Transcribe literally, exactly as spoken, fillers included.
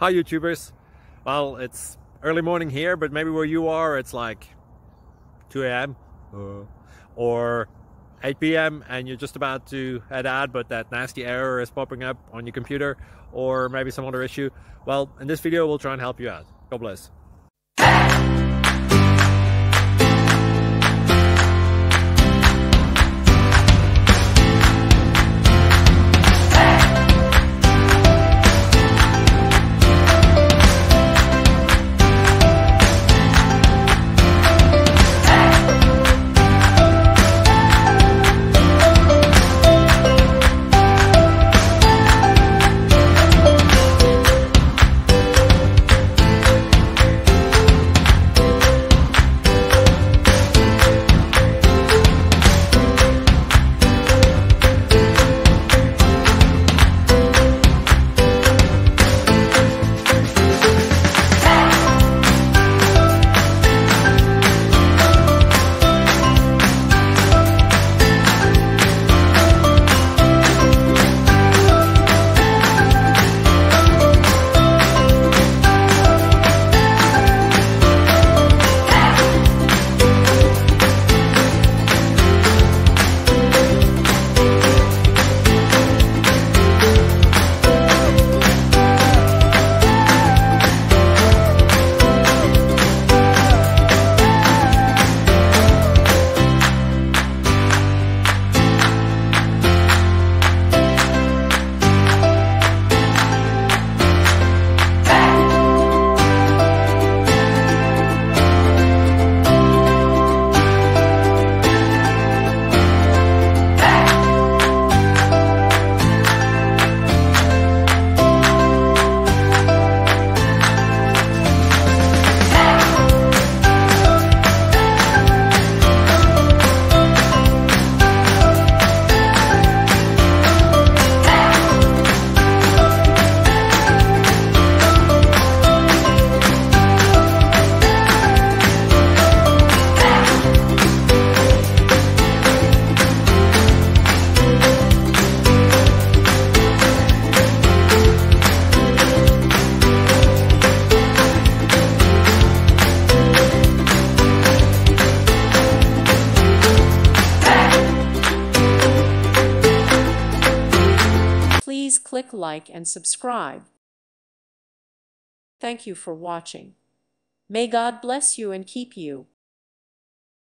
Hi YouTubers. Well, it's early morning here, but maybe where you are it's like two A M Uh, or eight P M and you're just about to head out, but that nasty error is popping up on your computer, or maybe some other issue. Well, in this video we'll try and help you out. God bless. Please click like and subscribe. Thank you for watching. May God bless you and keep you.